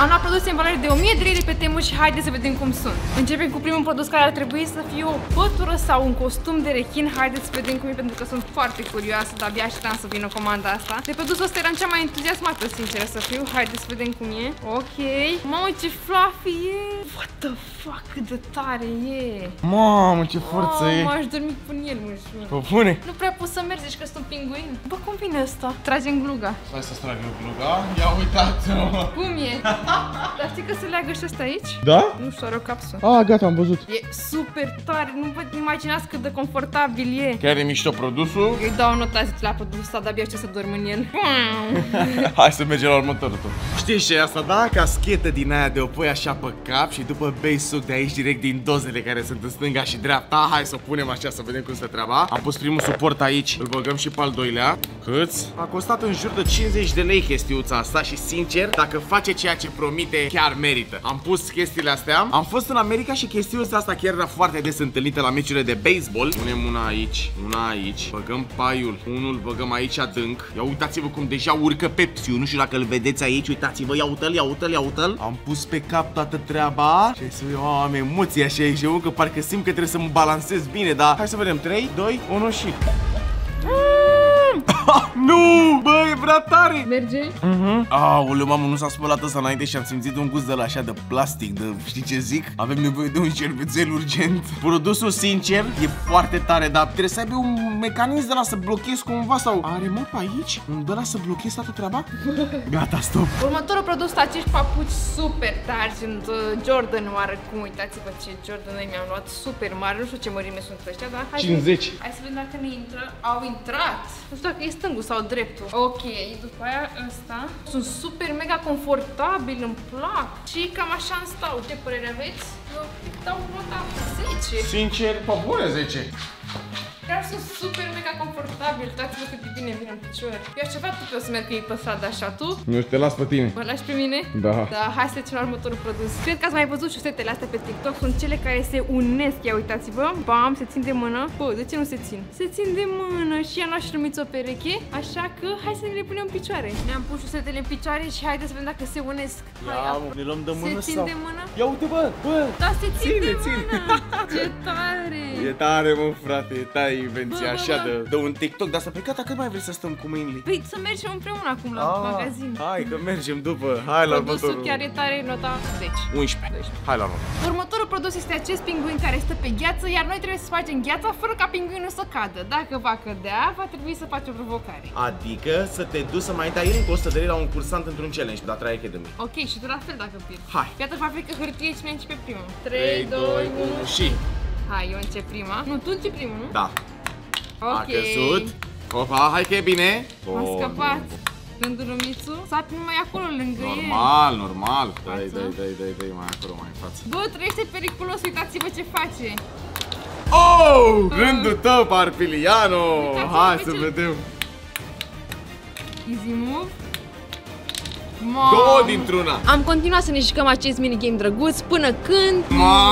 Am luat produse în valoare de 1000 de lei pe Temu și haideți să vedem cum sunt. Începem cu primul produs care ar trebui să fie o pătură sau un costum de rechin. Haideți să vedem cum e, pentru că sunt foarte curioasă, dar abia așteptam să vină comanda asta. De produsul ăsta eram cea mai entuziasmată, sincer să fiu. Haideți să vedem cum e. Ok. Mamă, ce fluffy e! What the fuck, cât de tare e! Mamă, ce forță e! M-aș dormi până el, mă. Pă bune! Nu prea poți să mergi, că sunt un pinguin. Bă, cum vine ăsta? Tragem gluga. Hai să trag gluga. Ia uitați-mă! Cum e? Dar știi că se leagă și ăsta aici? Da? Nu știu, are o capsulă. Ah, gata, am văzut. E super tare, nu vă imaginați cât de confortabil e. Chiar e mișto produsul. Îi dau o notă la produsul ăsta, de-abia știu să dorm în el. Hai să mergem la următorul tot. Știi ce e asta, da? Caschetă din aia de o pui așa pe cap și după bei suc de aici direct din dozele care sunt în stânga și dreapta. Hai să o punem așa să vedem cum se treaba. Am pus primul suport aici, îl băgăm și pe al doilea. Câți? A costat în jur de 50 de lei chestiuța asta și sincer, dacă face ceea ce promite, chiar merită. Am pus chestiile astea. Am fost în America și chestiuța asta chiar era foarte des întâlnită la meciurile de baseball. Punem una aici, una aici. Băgăm paiul, unul băgăm aici adânc. Ia uitați-vă cum deja urcă Pepsi-ul. Nu știu dacă îl vedeți aici, uitați-vă, ia uite-l, ia uite-l, ia uite-l. Am pus pe cap toată treaba. Și să am emoții așa aici, că parcă simt că trebuie să mă balansez bine, dar hai să vedem. 3, 2, 1 și... Nu! Bă, e prea tare! Merge? Aoleu, mamă, nu s-a spălat ăsta înainte și am simțit un gust de la așa de plastic, de știi ce zic? Avem nevoie de un șervețel urgent. Produsul, sincer, e foarte tare, dar trebuie să aibă un mecanism de la să blochezi cumva sau... Are mă pe aici? Un de la să blochezi toată treaba? Gata, stop! Următorul produs, acești papuci super tari, sunt Jordan oarecum, uitați-vă ce Jordan mi-am luat, super mari, nu știu ce mărime sunt ăștia, dar... 50! Hai să vedem dacă ne intră. Au intrat! Nu știu dacă e stângul sau dreptul. Ok, după aia ăsta. Sunt super mega confortabil, îmi plac. Și cam așa îmi stau. Ce părere aveți? Eu dau nota 10. Sincer, pe bune 10. Chiar sunt super mega confortabil. Uitați-vă cât de bine vin în picior. Eu aș avea tu pe o să merg cu ei pe stradă așa, tu? Nu, te las pe tine. Mă lași pe mine? Da. Da, hai să trecem la următorul produs. Cred că ați mai văzut șusetele astea pe TikTok. Sunt cele care se unesc. Ia uitați-vă. Bam, se țin de mână. Bă, de ce nu se țin? Se țin de mână și ea n-aș rămiți o pereche. Așa că hai să ne le punem în picioare. Ne-am pus șusetele în picioare și haideți să vedem dacă se unesc. Ia, ne luăm de mână se țin sau... de mână? Ia uite, bă, bă. Da, se țin de mână. Ce tare. E tare, mă, frate, e tare invenția Bă, așa de un TikTok, dar să plecat, cât mai vrei să stăm cu mâinile? Păi să mergem împreună acum la magazin. Hai că mergem după. Hai la Produsul următorul. chiar e tare, nota 10. 11. 12. Hai la următorul. Următorul produs este acest pinguin care stă pe gheață, iar noi trebuie să facem gheața fără ca pinguinul să cadă. Dacă va cădea, va trebui să faci o provocare. Adică să te duci să mai dai încă 100 de lei la un cursant într-un challenge, dar Try Academy. Ok, și tu la fel dacă pierzi. Hai. Iată fabrică hârtie, cine începe primul? 3, 2, 1 și... Hai, eu încep prima. Nu, tu începi primul, nu? Da. Ok. A căzut. Opa, hai că e bine. M-a scăpat. Rândul lui Mițu. Sapi numai acolo lângă el. Normal, normal. Dai, mai acolo, mai în față. Bă, trăiește periculos, uitați-vă ce face. Oh! Rândul tău, Parpiliano! Hai să vedem. Easy move. Două dintr-una. Am continuat să ne jucăm acest minigame drăguț până când...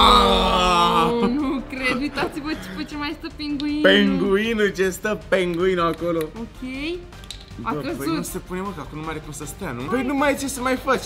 Nu cred, uitați-vă ce mai stă pinguinul. Penguinul, ce stă penguinul acolo. Ok. A căzut. Păi nu se pune, mă, că acum nu mai are cum să stea, nu? Păi nu mai ai ce să mai faci.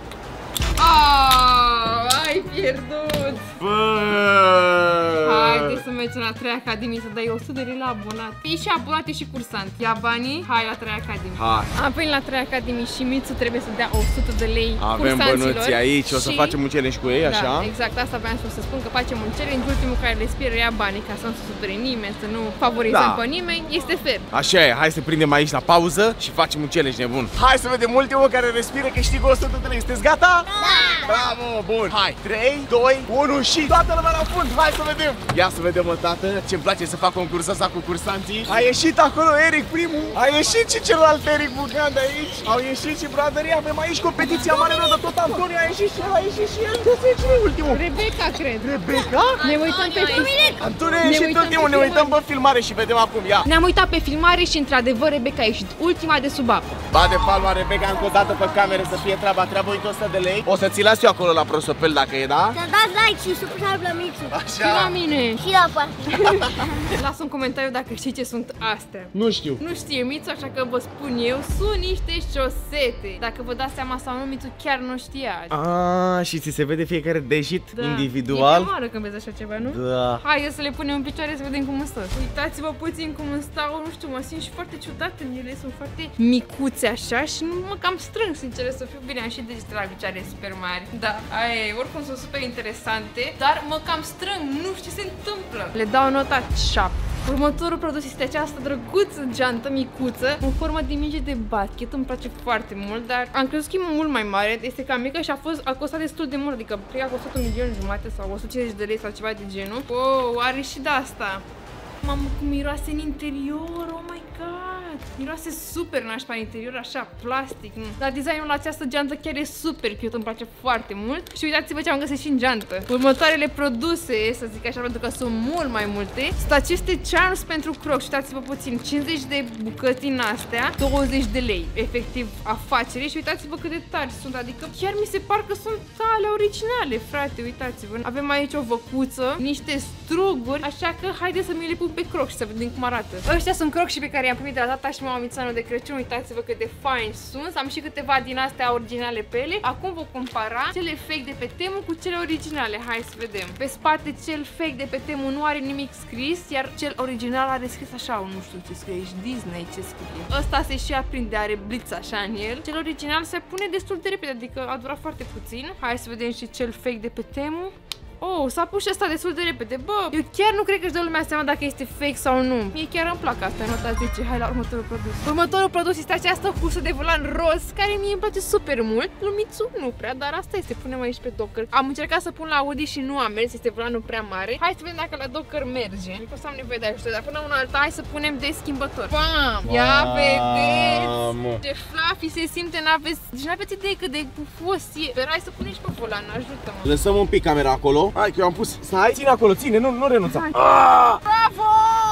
Ai pierdut. Bă! Haide să mergem la 3 Academy să dai 100 de lei la abonat. Fii și abonat și cursant. Ia banii, hai la 3 Academy. Hai. Am venit la 3 Academy și Mițu trebuie să dea 100 de lei Avem bănuții aici, o să facem un challenge cu ei, așa? Da, exact, asta vreau să spun, că facem un challenge, ultimul care le spire ia banii, ca să nu se supere nimeni, să nu favorizăm pe nimeni, este fair. Așa e, hai să prindem aici la pauză și facem un challenge nebun. Hai să vedem ultimul care respiră, câștigă 100 de lei. Sunteți gata? Da! Bravo, bun! Hai, 3, 2, 1 și toată lumea la fund, hai să vedem! Ia să vedem, mă, tată, ce-mi place să fac concursul ăsta cu cursanții. A ieșit acolo Eric primul, a ieșit și celălalt Eric Bugan de aici, au ieșit și braderii, avem aici competiția mare de tot Antonio, a ieșit și el, a ieșit și el. Cine e ultimul? Rebecca, cred. Rebecca? Ne uităm pe filmare. Antonio a ieșit ultimul, ne uităm pe filmare și vedem acum, ia. Ne-am uitat pe filmare și într-adevăr Rebecca a ieșit ultima de sub apă. Bate palma Rebecca încă o dată pe cameră să fie treaba, uite 100 de lei. O să ți las eu acolo la prosopel dacă e, da? Să dați like și subscribe la Mixu. Așa. Și la mine. Și la parte. Lasă un comentariu dacă știi ce sunt astea. Nu știu. Nu știe Mițu, așa că vă spun eu, sunt niște șosete. Dacă vă dați seama sau nu, Mițu chiar nu știa. Și ți se vede fiecare deget Da. individual? E prima oară când vezi așa ceva, nu? Da. Hai să le punem în picioare să vedem cum stă. Uitați-vă puțin cum stau, nu știu, mă simt și foarte ciudat în ele, sunt foarte micuțe așa și nu mă cam strâng, sincer să fiu bine, am și degetele la picioare super mari. Da, aia e, oricum sunt super interesante, dar mă cam strâng, nu știu ce se întâmplă. Le dau nota 7. Următorul produs este această drăguță geantă micuță în formă de minge de basket, îmi place foarte mult, dar am crezut că e mult mai mare, este cam mică și a costat destul de mult, adică cred că a costat 1,5 milion sau 150 de lei sau ceva de genul. Wow, are și de asta. Mamă, cum miroase în interior, oh my god! Miroase super nașpa în interior, așa, plastic. Dar designul la această geantă chiar e super cute, îmi place foarte mult. Și uitați-vă ce am găsit și în geantă. Următoarele produse, să zic așa, pentru că sunt mult mai multe, sunt aceste charms pentru Crocs. Uitați-vă puțin, 50 de bucăți în astea, 20 de lei, efectiv afacere. Și uitați-vă cât de tari sunt, adică chiar mi se par că sunt ale originale, frate, uitați-vă. Avem aici o văcuță, niște struguri, așa că haideți să mi le pun pe Crocs să vedem cum arată. Ăștia sunt Crocs și pe care i-am primit de la tata și mama Mițanu de Crăciun. Uitați-vă cât de fain sunt. Am și câteva din astea originale pe ele. Acum vom compara cele fake de pe Temu cu cele originale. Hai să vedem. Pe spate cel fake de pe Temu nu are nimic scris, iar cel original are scris așa, nu știu ce scrie aici, Disney ce scrie. Ăsta se și aprinde, are blitz așa în el. Cel original se pune destul de repede, adică a durat foarte puțin. Hai să vedem și cel fake de pe Temu. Oh, s-a pus și asta destul de repede. Bă, eu chiar nu cred că își dă lumea seama dacă este fake sau nu. Mie chiar îmi plac asta, nota 10. Hai la următorul produs. Următorul produs este această husă de volan roz, care mie îmi place super mult. Lumițu nu prea, dar asta este. Punem aici pe Docker. Am încercat să pun la Audi și nu am mers, este volanul prea mare. Hai să vedem dacă la Docker merge. Nu o să am nevoie de ajutor, dar până una alta hai să punem de schimbător. Bam! Ia vedeți! Ce fluffy se simte, n-aveți, deci n-aveți idee cât de bufos e. Dar hai să punem și pe volan, ajută-mă. Lăsăm un pic camera acolo. Hai că eu am pus. Stai, ține acolo, ține, nu renunța. Bravo!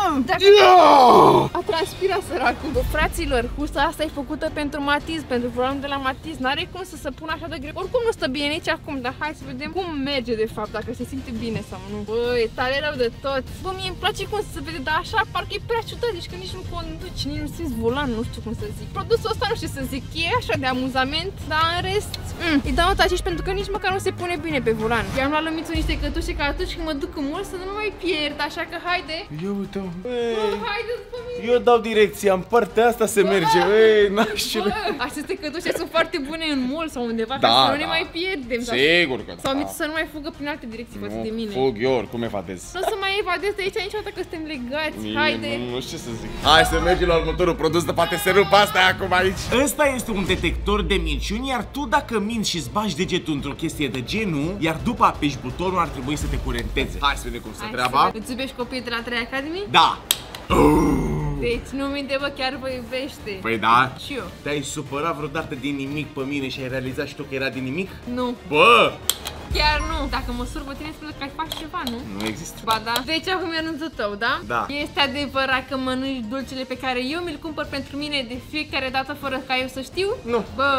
A transpirat săracul. Fraților, husa asta e făcută pentru Matiz, pentru volanul de la Matiz. N-are cum să se pună așa de greu. Oricum nu stă bine nici acum, dar hai să vedem cum merge de fapt, dacă se simte bine sau nu. Bă, e tare rău de tot. Bă, mie îmi place cum se vede, dar așa parcă e prea ciudat, deci că nici nu conduci, nici nu simți volan, nu știu cum să zic. Produsul ăsta nu știu să zic, e așa de amuzament, dar în rest, îi dau nota 5 pentru că nici măcar nu se pune bine pe volan. I-am luat Lumițu niște cătușe ca atunci când mă duc în mult să nu mă mai pierd, așa că haide. Eu uite. Haideți pe mine. Eu dau direcția, în partea asta se merge. Nașule. Aceste cătușe sunt foarte bune în mall sau undeva, Da, ca să nu ne da. mai pierdem. Sigur că Sau da. Mițu să nu mai fugă prin alte direcții față de mine. Fug eu, oricum evadez. Nu o să mai evadez de aici niciodată că suntem legați. Haide. Nu știu ce să zic. Hai să mergem la următorul produs, de poate se rup asta acum aici. Ăsta este un detector de minciuni, iar tu dacă minți și îți bagi degetul într-o chestie de genul, iar după apeși butonul, ar trebui să te curenteze. Hai să vedem cum se treaba. Îți iubești copiii de la 3 Academy? Da. Deci nu minte, bă, chiar vă iubește. Păi da. Și eu. Te-ai supărat vreodată din nimic pe mine și ai realizat și tu că era din nimic? Nu. Bă! Chiar nu. Dacă mă sur pe tine, spune că ai faci ceva, nu? Nu există. Ba da. Deci acum e anunțul tău, da? Da. Este adevărat că mănânci dulcele pe care eu mi-l cumpăr pentru mine de fiecare dată fără ca eu să știu? Nu. Bă.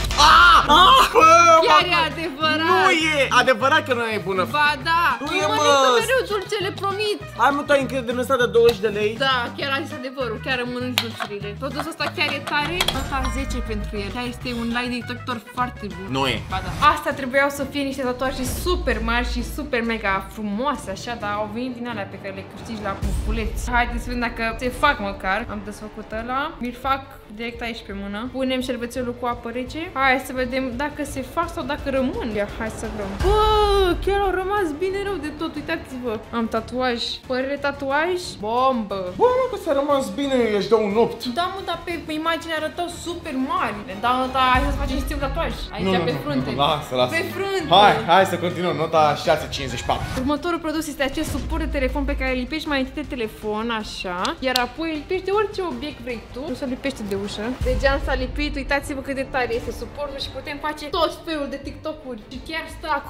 Chiar e adevărat. Nu e adevărat că nu e bună. Ba da. Nu eu e, mănânc mă. mereu dulcele, promit. Hai mă, tu ai încredere în ăsta de 20 de lei? Da, chiar a zis adevărul, chiar mănânci dulcerile. Produsul ăsta chiar e tare, nota 10 pentru el. Chiar este un lie detector foarte bun. Nu e. Ba da. Astea trebuiau să fie niște tatuaje super mari și super mega frumoase, așa, dar au venit din alea pe care le câștigi la pufuleți. Haideți să vedem dacă se fac măcar. Am desfăcut ăla. Mi-l fac direct aici pe mână. Punem șervețelul cu apă rece. Hai să vedem dacă se fac sau dacă rămân. Ia, hai să vrem. Bă, chiar au rămas bine rău de tot. Uitați-vă. Am tatuaj. Părere tatuaj. Bombă. Bă, mă, că s-a rămas bine, își dau un 8. Da, mă, dar pe imagine arătau super mari. Da, mă, dar hai să facem și un tatuaj. Aici pe frunte. Lasă. Pe frunte. Hai să continuăm. Nota 6,54. Următorul produs este acest suport de telefon pe care îl lipești mai întâi de telefon, așa, iar apoi îl lipești de orice obiect vrei tu. Nu se lipește de ușă. De geam s-a lipit, uitați-vă cât de tare este suportul și putem face tot felul de TikTok-uri. Și chiar stă acolo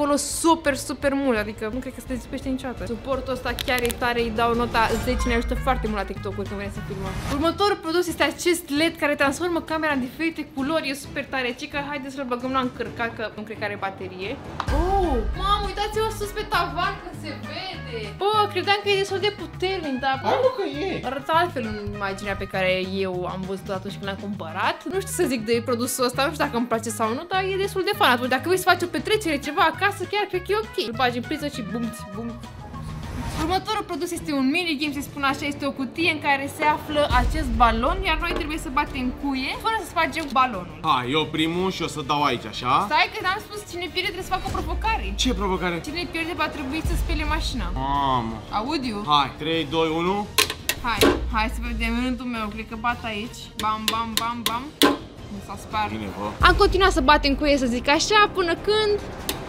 acolo super mult, adică nu cred că se dezipește niciodată. Suportul ăsta chiar e tare, îi dau nota 10, ne ajută foarte mult la TikTok-uri când vrem să filmăm. Următorul produs este acest LED care transformă camera în diferite culori, e super tare. Cică, haideți să-l băgăm la încărcat, că nu cred că are baterie. Oh, mamă, uitați-vă sus pe tavan că se vede. Bă, credeam că e destul de puternic, dar că e. arăta altfel în imaginea pe care eu am văzut atunci când l-am cumpărat. Nu știu să zic de produsul ăsta, nu știu dacă îmi place sau nu, dar e destul de fan. Atunci, dacă vrei să faci o petrecere, ceva acasă, chiar cred că e ok. Îl bagi în priză și bum. Următorul produs este un minigame, se spune așa, este o cutie în care se află acest balon, iar noi trebuie să batem cuie fără să spargem balonul. Hai, eu primul și o să dau aici, așa? Stai că am spus, cine pierde trebuie să facă o provocare. Ce provocare? Cine pierde va trebui să spele mașina. Mamă. Audiu? Hai, 3, 2, 1. Hai să vedem rândul meu, cred că bat aici. Bam. Nu s-a spart. Bine, bă. Am continuat să batem cuie, să zic așa, până când...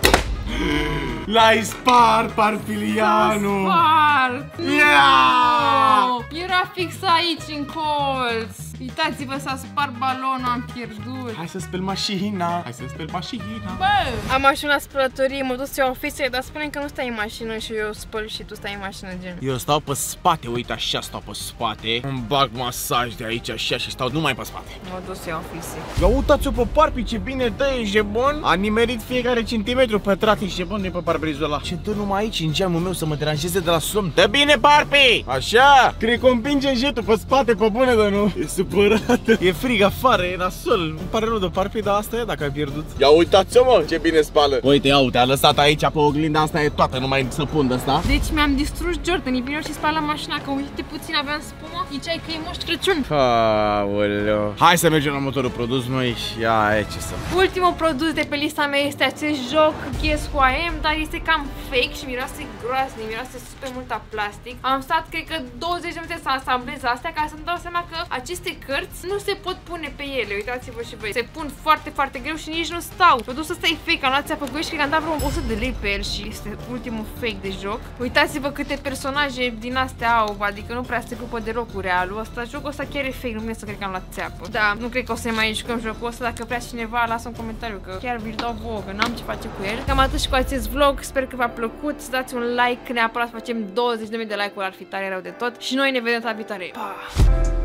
L-ai spart, Parfilianu! Spart! Yeah! Era fix aici, în colț. Uitați-vă, s-a spart balonul, am pierdut. Hai să speli mașina! Bă! Am mașina spălătorie, mă duc să iau ofițe, dar spune că nu stai în mașină și eu spăl și tu stai în mașină, gen. Eu stau pe spate, uite așa stau pe spate. Îmi bag masaj de aici așa și stau numai pe spate. Mă duc să iau ofițe. Ia uitați-o pe Parpi, ce bine dă, ești bun. A nimerit fiecare centimetru pătrat, ești bun de pe parbrizul ăla. Ce dă numai aici în geamul meu să mă deranjeze de la somn? Dă bine, Parpi! Așa! Cred că îmi împinge jetul pe spate, pe bune, dar nu. E supărată. E frig afară, e nasol. Îmi pare rău de Parpi, dar asta e dacă ai pierdut. Ia uitați-o, mă, ce bine spală. Uite, ia uite, a lăsat aici pe oglinda asta, e toată, numai săpun de asta. Deci mi-am distrus Jordan, îi vine și spală mașina, că uite puțin aveam spumă. Ziceai că e Moș Crăciun. Aoleu. Hai să mergem la următorul produs noi și ia ce să. Ultimul produs de pe lista mea este acest joc Guess Who I Am, dar este cam fake și miroase groaznic, miroase super mult a plastic. Am stat, cred că 20 de minute să asamblez astea ca să-mi dau seama că aceste cărți nu se pot pune pe ele. Uitați-vă și voi. Se pun foarte greu și nici nu stau. Produsul ăsta e fake, am luat țeapă cu el și cred că am dat vreo 100 de lei pe el și este ultimul fake de joc. Uitați-vă câte personaje din astea au, adică nu prea se ocupă deloc cu realul ăsta. Jocul ăsta chiar e fake, nu să cred că am luat țeapă. Da, nu cred că o să mai jucăm jocul ăsta. Dacă vrea cineva, lasă un comentariu că chiar vi-l dau vouă, că n-am ce face cu el. Cam atât și cu acest vlog, sper că v-a plăcut. Să dați un like, neapărat să facem 20.000 de like-uri, ar fi tare rău de tot. Și noi ne vedem data viitoare. Pa!